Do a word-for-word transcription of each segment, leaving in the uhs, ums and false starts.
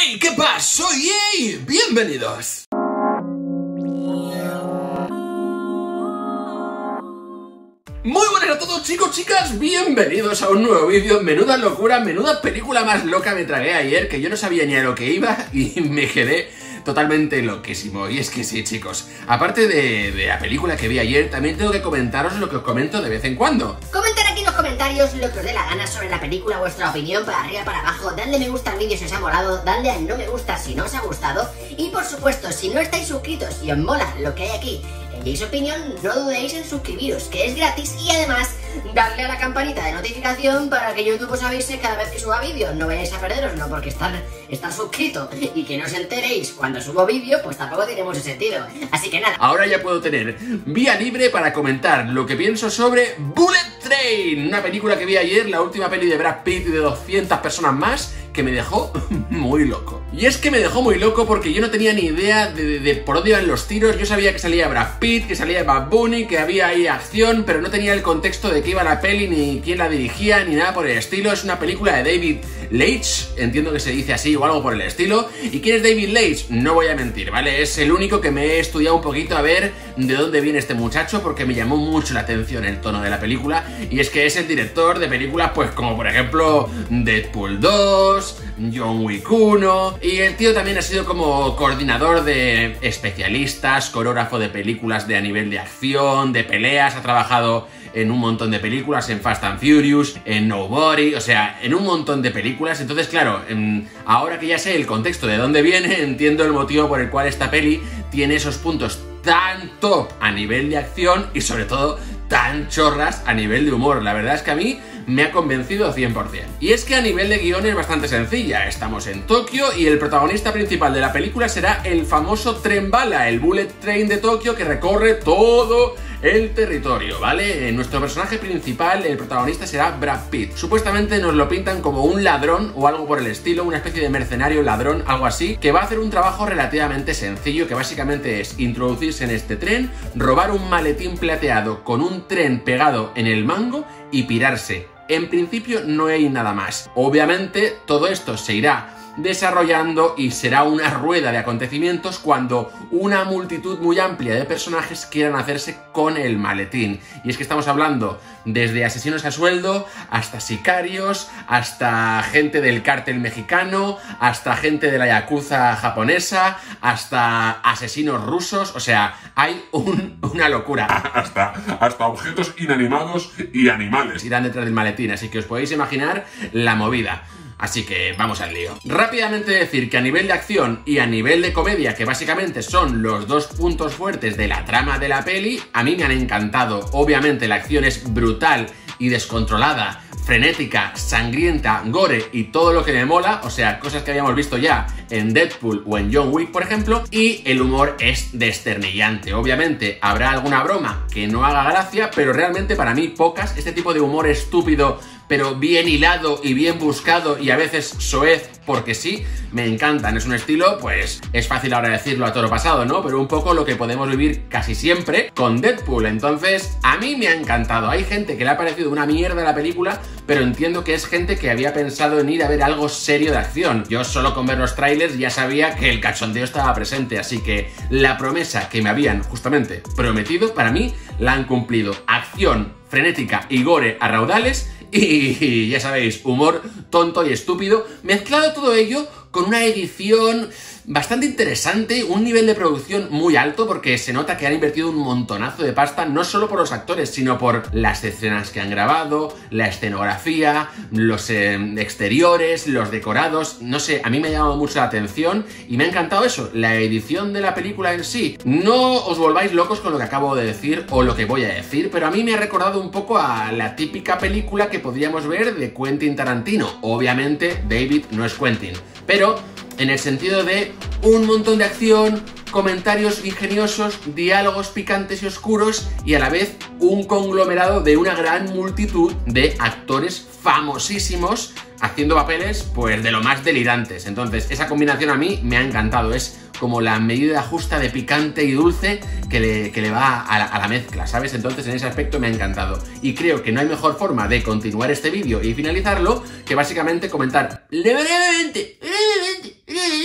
¡Hey! ¿Qué pasa? Soy E A. ¡Bienvenidos! Muy buenas a todos, chicos, chicas, bienvenidos a un nuevo vídeo. Menuda locura, menuda película más loca me tragué ayer, que yo no sabía ni a lo que iba y me quedé totalmente loquísimo. Y es que sí, chicos, aparte de, de la película que vi ayer, también tengo que comentaros lo que os comento de vez en cuando. Comentar aquí en los comentarios lo que os dé la gana sobre la película, vuestra opinión, para arriba, para abajo. Dadle me gusta al vídeo si os ha molado, dadle al no me gusta si no os ha gustado. Y por supuesto, si no estáis suscritos y os mola lo que hay aquí en Jay's Opinion, no dudéis en suscribiros, que es gratis, y además darle a la campanita de notificación para que YouTube os avise cada vez que suba vídeo. No vayáis a perderoslo, porque estar, estar suscrito y que no os enteréis cuando subo vídeo, pues tampoco tiene mucho sentido. Así que nada. Ahora ya puedo tener vía libre para comentar lo que pienso sobre Bullet Train, una película que vi ayer, la última peli de Brad Pitt y de doscientas personas más, que me dejó muy loco. Y es que me dejó muy loco porque yo no tenía ni idea de, de, de por dónde iban los tiros. Yo sabía que salía Brad Pitt, que salía Bad Bunny, que había ahí acción, pero no tenía el contexto de qué iba la peli, ni quién la dirigía, ni nada por el estilo. Es una película de David Leitch, entiendo que se dice así o algo por el estilo. ¿Y quién es David Leitch? No voy a mentir, ¿vale? Es el único que me he estudiado un poquito a ver de dónde viene este muchacho, porque me llamó mucho la atención el tono de la película. Y es que es el director de películas pues como por ejemplo Deadpool dos, John Wick uno, y el tío también ha sido como coordinador de especialistas, coreógrafo de películas de a nivel de acción, de peleas, ha trabajado en un montón de películas, en Fast and Furious, en Nobody, o sea, en un montón de películas. Entonces, claro, ahora que ya sé el contexto de dónde viene, entiendo el motivo por el cual esta peli tiene esos puntos tan top a nivel de acción y sobre todo tan chorras a nivel de humor. La verdad es que a mí me ha convencido cien por cien. Y es que a nivel de guión es bastante sencilla. Estamos en Tokio y el protagonista principal de la película será el famoso tren bala, el Bullet Train de Tokio, que recorre todo el territorio, ¿vale? Nuestro personaje principal, el protagonista, será Brad Pitt. Supuestamente nos lo pintan como un ladrón o algo por el estilo, una especie de mercenario ladrón, algo así, que va a hacer un trabajo relativamente sencillo, que básicamente es introducirse en este tren, robar un maletín plateado con un tren pegado en el mango y pirarse. En principio no hay nada más. Obviamente todo esto se irá desarrollando y será una rueda de acontecimientos cuando una multitud muy amplia de personajes quieran hacerse con el maletín. Y es que estamos hablando desde asesinos a sueldo, hasta sicarios, hasta gente del cártel mexicano, hasta gente de la yakuza japonesa, hasta asesinos rusos. O sea, hay un, una locura. Hasta, hasta objetos inanimados y animales irán detrás del maletín, así que os podéis imaginar la movida. Así que vamos al lío. Rápidamente decir que a nivel de acción y a nivel de comedia, que básicamente son los dos puntos fuertes de la trama de la peli, a mí me han encantado. Obviamente la acción es brutal y descontrolada, frenética, sangrienta, gore y todo lo que me mola, o sea, cosas que habíamos visto ya en Deadpool o en John Wick, por ejemplo, y el humor es desternillante. Obviamente habrá alguna broma que no haga gracia, pero realmente para mí pocas. Este tipo de humor estúpido, pero bien hilado y bien buscado y a veces soez porque sí, me encantan. Es un estilo, pues, es fácil ahora decirlo a toro pasado, ¿no? Pero un poco lo que podemos vivir casi siempre con Deadpool. Entonces, a mí me ha encantado. Hay gente que le ha parecido una mierda la película, pero entiendo que es gente que había pensado en ir a ver algo serio de acción. Yo solo con ver los trailers ya sabía que el cachondeo estaba presente, así que la promesa que me habían justamente prometido, para mí, la han cumplido. Acción frenética y gore a raudales. Y ya sabéis, humor tonto y estúpido, mezclado todo ello con una edición bastante interesante, un nivel de producción muy alto, porque se nota que han invertido un montonazo de pasta, no solo por los actores, sino por las escenas que han grabado, la escenografía, los eh, exteriores, los decorados. No sé, a mí me ha llamado mucho la atención y me ha encantado eso, la edición de la película en sí. No os volváis locos con lo que acabo de decir o lo que voy a decir, pero a mí me ha recordado un poco a la típica película que podríamos ver de Quentin Tarantino. Obviamente David no es Quentin, pero en el sentido de un montón de acción, comentarios ingeniosos, diálogos picantes y oscuros y a la vez un conglomerado de una gran multitud de actores famosísimos haciendo papeles pues de lo más delirantes. Entonces esa combinación a mí me ha encantado, es como la medida justa de picante y dulce que le, que le va a la, a la mezcla, ¿sabes? Entonces en ese aspecto me ha encantado y creo que no hay mejor forma de continuar este vídeo y finalizarlo que básicamente comentar brevemente, brevemente, brevemente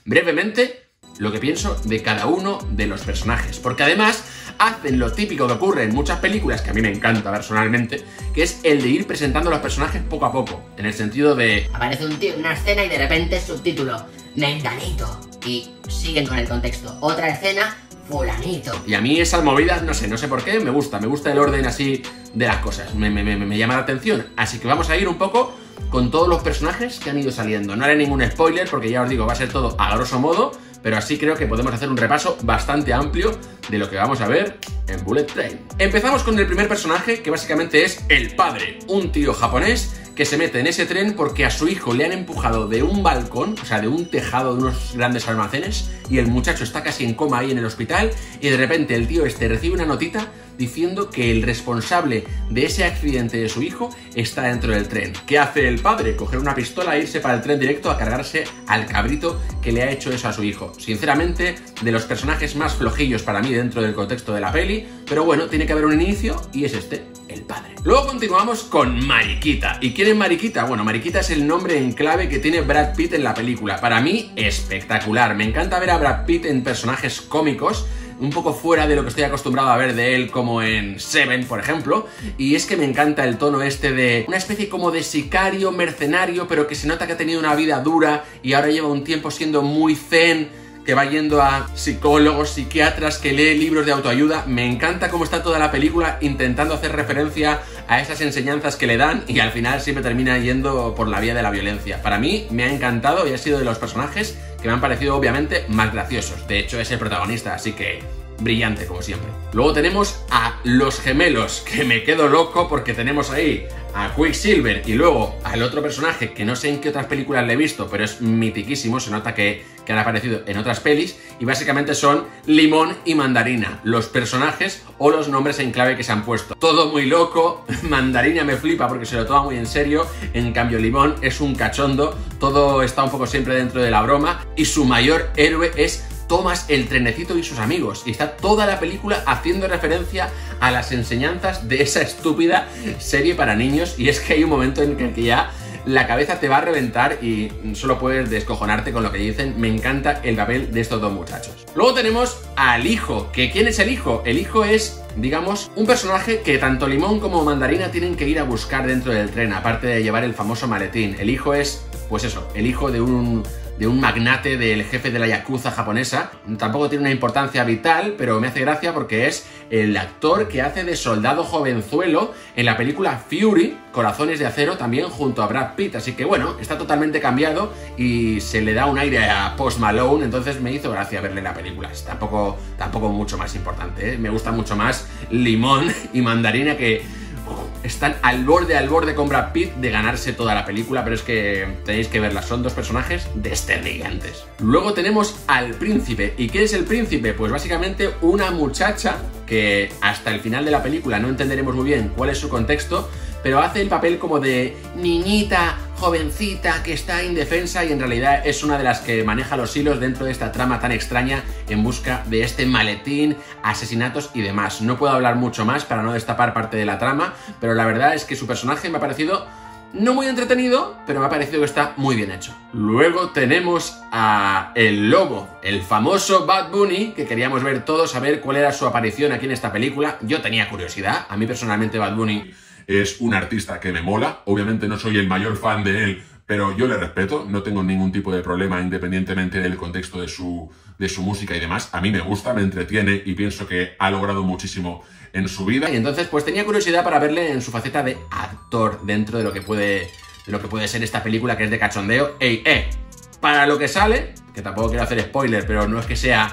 brevemente lo que pienso de cada uno de los personajes, porque además hacen lo típico que ocurre en muchas películas, que a mí me encanta personalmente, que es el de ir presentando a los personajes poco a poco, en el sentido de... Aparece un tío en una escena y de repente subtítulo, menganito, y siguen con el contexto. Otra escena, fulanito. Y a mí esas movidas, no sé, no sé por qué, me gusta, me gusta el orden así de las cosas, me, me, me, me llama la atención, así que vamos a ir un poco con todos los personajes que han ido saliendo. No haré ningún spoiler porque ya os digo, va a ser todo a grosso modo, pero así creo que podemos hacer un repaso bastante amplio de lo que vamos a ver en Bullet Train. Empezamos con el primer personaje, que básicamente es el padre, un tío japonés que se mete en ese tren porque a su hijo le han empujado de un balcón, o sea, de un tejado de unos grandes almacenes, y el muchacho está casi en coma ahí en el hospital, y de repente el tío este recibe una notita diciendo que el responsable de ese accidente de su hijo está dentro del tren. ¿Qué hace el padre? Coger una pistola e irse para el tren directo a cargarse al cabrito que le ha hecho eso a su hijo. Sinceramente, de los personajes más flojillos para mí dentro del contexto de la peli, pero bueno, tiene que haber un inicio y es este, el padre. Luego continuamos con Mariquita. ¿Y quién es Mariquita? Bueno, Mariquita es el nombre en clave que tiene Brad Pitt en la película. Para mí, espectacular. Me encanta ver a Brad Pitt en personajes cómicos, un poco fuera de lo que estoy acostumbrado a ver de él, como en Seven, por ejemplo, y es que me encanta el tono este de una especie como de sicario, mercenario, pero que se nota que ha tenido una vida dura y ahora lleva un tiempo siendo muy zen, que va yendo a psicólogos, psiquiatras, que lee libros de autoayuda. Me encanta cómo está toda la película intentando hacer referencia a esas enseñanzas que le dan y al final siempre termina yendo por la vía de la violencia. Para mí me ha encantado y ha sido de los personajes que me han parecido obviamente más graciosos. De hecho es el protagonista, así que brillante como siempre. Luego tenemos a los gemelos, que me quedo loco porque tenemos ahí a Quicksilver y luego al otro personaje que no sé en qué otras películas le he visto, pero es mitiquísimo, se nota que, que han aparecido en otras pelis, y básicamente son Limón y Mandarina, los personajes o los nombres en clave que se han puesto. Todo muy loco, Mandarina me flipa porque se lo toma muy en serio, en cambio Limón es un cachondo, todo está un poco siempre dentro de la broma, y su mayor héroe es Thomas el Trenecito y sus amigos, y está toda la película haciendo referencia a las enseñanzas de esa estúpida serie para niños, y es que hay un momento en el que ya la cabeza te va a reventar y solo puedes descojonarte con lo que dicen. Me encanta el papel de estos dos muchachos. Luego tenemos al hijo, que ¿quién es el hijo? El hijo es, digamos, un personaje que tanto Limón como Mandarina tienen que ir a buscar dentro del tren, aparte de llevar el famoso maletín. El hijo es, pues eso, el hijo de un... de un magnate, del jefe de la yakuza japonesa. Tampoco tiene una importancia vital, pero me hace gracia porque es el actor que hace de soldado jovenzuelo en la película Fury, Corazones de Acero, también junto a Brad Pitt. Así que bueno, está totalmente cambiado y se le da un aire a Post Malone, entonces me hizo gracia verle la película. Es tampoco, tampoco mucho más importante, ¿eh? Me gusta mucho más Limón y Mandarina, que están al borde, al borde con Brad Pitt de ganarse toda la película, pero es que tenéis que verlas, son dos personajes desternillantes. Luego tenemos al príncipe. ¿Y qué es el príncipe? Pues básicamente una muchacha que hasta el final de la película no entenderemos muy bien cuál es su contexto, pero hace el papel como de niñita, jovencita, que está indefensa y en realidad es una de las que maneja los hilos dentro de esta trama tan extraña en busca de este maletín, asesinatos y demás. No puedo hablar mucho más para no destapar parte de la trama, pero la verdad es que su personaje me ha parecido no muy entretenido, pero me ha parecido que está muy bien hecho. Luego tenemos a el lobo, el famoso Bad Bunny, que queríamos ver todos, a ver cuál era su aparición aquí en esta película. Yo tenía curiosidad, a mí personalmente Bad Bunny es un artista que me mola. Obviamente no soy el mayor fan de él, pero yo le respeto, no tengo ningún tipo de problema independientemente del contexto de su, de su música y demás. A mí me gusta, me entretiene y pienso que ha logrado muchísimo en su vida. Y entonces pues tenía curiosidad para verle en su faceta de actor dentro de lo que puede, de lo que puede ser esta película, que es de cachondeo. ¡Ey, eh! Para lo que sale, que tampoco quiero hacer spoiler, pero no es que sea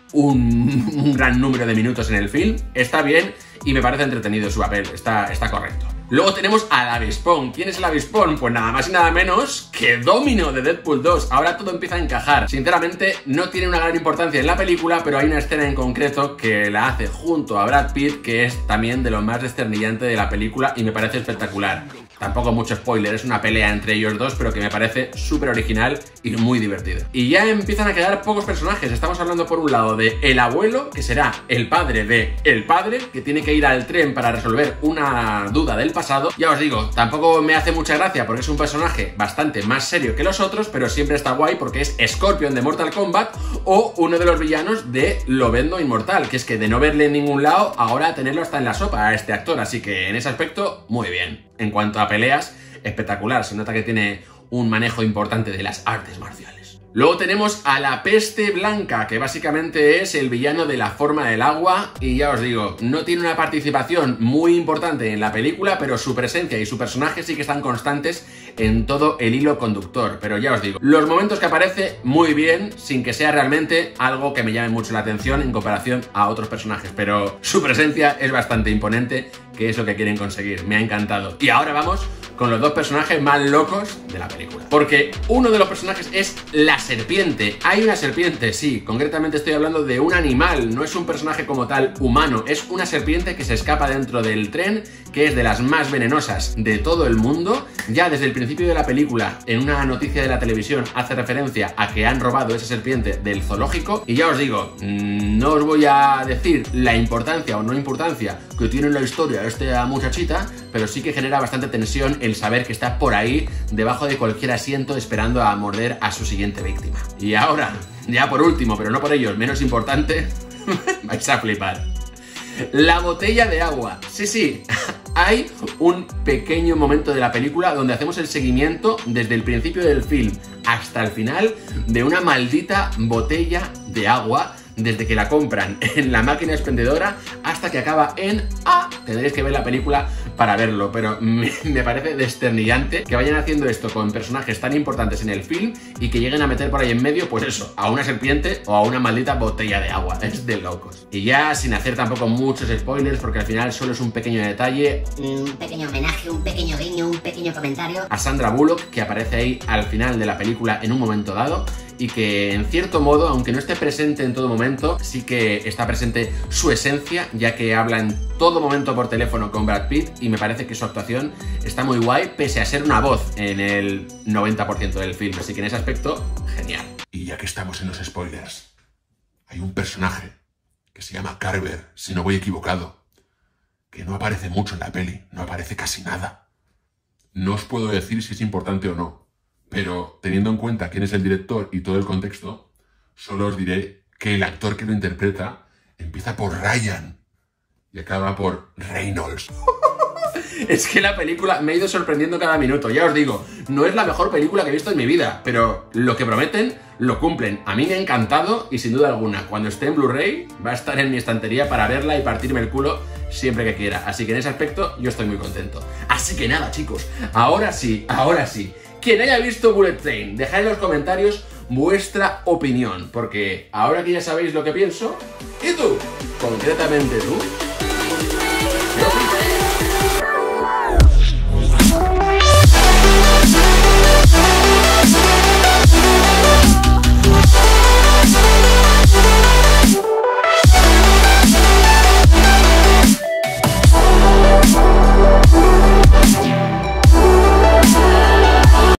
un, un gran número de minutos en el film, está bien y me parece entretenido su papel, está, está correcto. Luego tenemos al avispón. ¿Quién es el avispón? Pues nada más y nada menos que Domino de Deadpool dos. Ahora todo empieza a encajar. Sinceramente no tiene una gran importancia en la película, pero hay una escena en concreto que la hace junto a Brad Pitt, que es también de lo más desternillante de la película y me parece espectacular. Tampoco mucho spoiler, es una pelea entre ellos dos, pero que me parece súper original y muy divertido. Y ya empiezan a quedar pocos personajes. Estamos hablando por un lado de el abuelo, que será el padre de el padre, que tiene que ir al tren para resolver una duda del pasado. Ya os digo, tampoco me hace mucha gracia porque es un personaje bastante más serio que los otros, pero siempre está guay porque es Scorpion de Mortal Kombat o uno de los villanos de Lobezno Inmortal, que es que de no verle en ningún lado, ahora tenerlo hasta en la sopa a este actor, así que en ese aspecto, muy bien. En cuanto a peleas, espectacular, se nota que tiene un manejo importante de las artes marciales. Luego tenemos a la Peste Blanca, que básicamente es el villano de La Forma del Agua, y ya os digo, no tiene una participación muy importante en la película, pero su presencia y su personaje sí que están constantes en todo el hilo conductor. Pero ya os digo, los momentos que aparece, muy bien, sin que sea realmente algo que me llame mucho la atención en comparación a otros personajes, pero su presencia es bastante imponente, que es lo que quieren conseguir. Me ha encantado. Y ahora vamos con los dos personajes más locos de la película, porque uno de los personajes es la serpiente. Hay una serpiente, sí, concretamente estoy hablando de un animal, no es un personaje como tal humano, es una serpiente que se escapa dentro del tren, que es de las más venenosas de todo el mundo. Ya desde el principio de la película, en una noticia de la televisión, hace referencia a que han robado esa serpiente del zoológico, y ya os digo, no os voy a decir la importancia o no importancia que tiene en la historia esta muchachita, pero sí que genera bastante tensión el saber que está por ahí, debajo de cualquier asiento, esperando a morder a su siguiente víctima. Y ahora, ya por último, pero no por ello menos importante, vais a flipar. La botella de agua. Sí, sí, hay un pequeño momento de la película donde hacemos el seguimiento desde el principio del film hasta el final de una maldita botella de agua, desde que la compran en la máquina expendedora hasta que acaba en A. Tendréis que ver la película para verlo, pero me, me parece desternillante que vayan haciendo esto con personajes tan importantes en el film y que lleguen a meter por ahí en medio, pues eso, a una serpiente o a una maldita botella de agua. Es de locos. Y ya sin hacer tampoco muchos spoilers, porque al final solo es un pequeño detalle, un pequeño homenaje, un pequeño guiño, un pequeño comentario a Sandra Bullock, que aparece ahí al final de la película en un momento dado, y que en cierto modo, aunque no esté presente en todo momento, sí que está presente su esencia, ya que habla en todo momento por teléfono con Brad Pitt, y me parece que su actuación está muy guay, pese a ser una voz en el noventa por ciento del film, así que en ese aspecto, genial. Y ya que estamos en los spoilers, hay un personaje que se llama Carver, si no voy equivocado, que no aparece mucho en la peli, no aparece casi nada. No os puedo decir si es importante o no, pero teniendo en cuenta quién es el director y todo el contexto, solo os diré que el actor que lo interpreta empieza por Ryan y acaba por Reynolds. Es que la película me ha ido sorprendiendo cada minuto, ya os digo, no es la mejor película que he visto en mi vida, pero lo que prometen, lo cumplen. A mí me ha encantado y sin duda alguna, cuando esté en Blu-ray, va a estar en mi estantería para verla y partirme el culo siempre que quiera. Así que en ese aspecto yo estoy muy contento. Así que nada, chicos, ahora sí, ahora sí. Quien haya visto Bullet Train, dejad en los comentarios vuestra opinión, porque ahora que ya sabéis lo que pienso, ¿y tú? Concretamente tú,